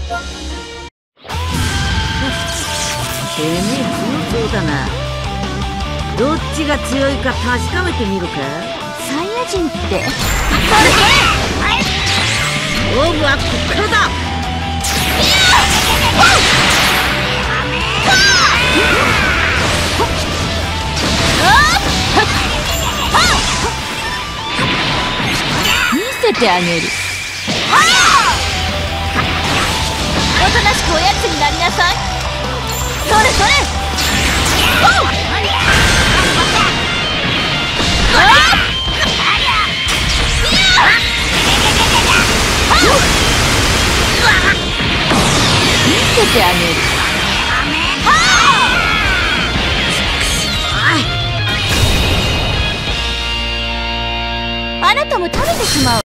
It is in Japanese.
てめえ強そうだな。どっちが強いか確かめてみるか。 サイヤ人ってそれ勝負はこっからだ。 見せてあげる。おとなしくおやつになりなさい。それそれ。見せてあげる。あなたも食べてしまう。